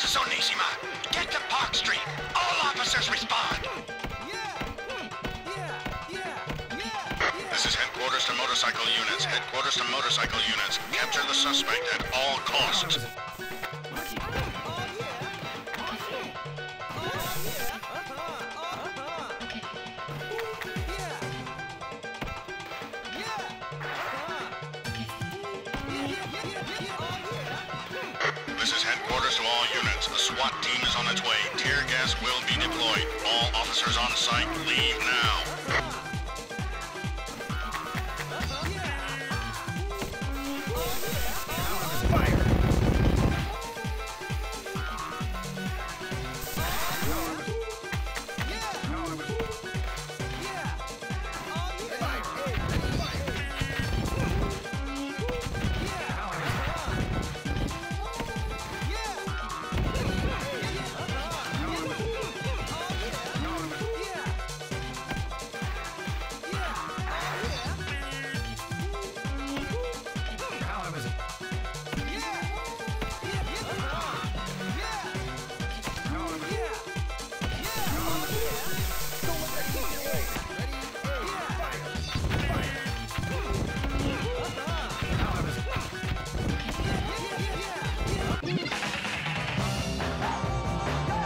Sonissima. Get to Park Street. All officers respond. This is headquarters to motorcycle units. Headquarters to motorcycle units. Capture the suspect at all costs. This is headquarters to all units. The SWAT team is on its way. Tear gas will be deployed. All officers on site, leave now.